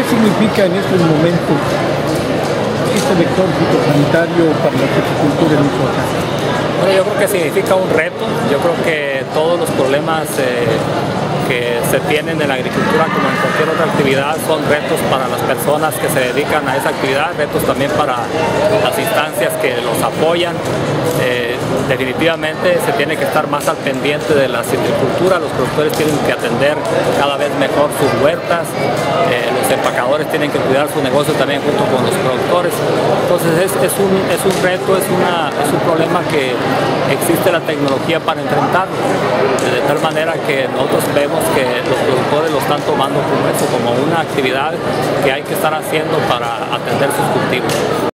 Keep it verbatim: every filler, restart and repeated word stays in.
¿Qué significa en estos momentos este vector fitosanitario para la fruticultura en Michoacán? Bueno, yo creo que significa un reto. Yo creo que todos los problemas eh, que se tienen en la agricultura, como en cualquier otra actividad, son retos para las personas que se dedican a esa actividad, retos también para las instancias que los apoyan. Eh, definitivamente se tiene que estar más al pendiente de la silvicultura. Los productores tienen que atender cada vez mejor sus huertas, eh, los empacadores tienen que cuidar su negocio también junto con los productores. Entonces es, es, un, es un reto, es, una, es un problema que existe la tecnología para enfrentarlo, de tal manera que nosotros vemos que los productores lo están tomando como eso, como una actividad que hay que estar haciendo para atender sus cultivos.